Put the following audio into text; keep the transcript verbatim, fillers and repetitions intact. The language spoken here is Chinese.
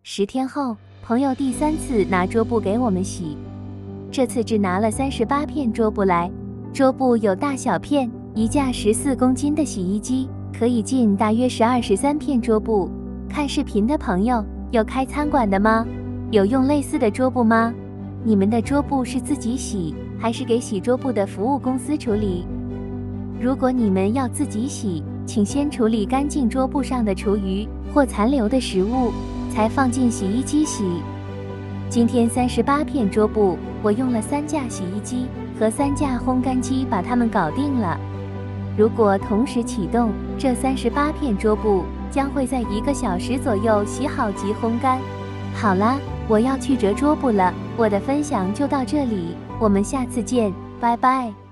十天后，朋友第三次拿桌布给我们洗，这次只拿了三十八片桌布来。桌布有大小片，一架十四公斤的洗衣机可以进大约十二、十三片桌布。看视频的朋友，有开餐馆的吗？有用类似的桌布吗？你们的桌布是自己洗，还是给洗桌布的服务公司处理？如果你们要自己洗，请先处理干净桌布上的厨余或残留的食物，才放进洗衣机洗。今天三十八片桌布，我用了三架洗衣机和三架烘干机把它们搞定了。如果同时启动，这三十八片桌布将会在一个小时左右洗好及烘干。好啦，我要去折桌布了。我的分享就到这里，我们下次见，拜拜。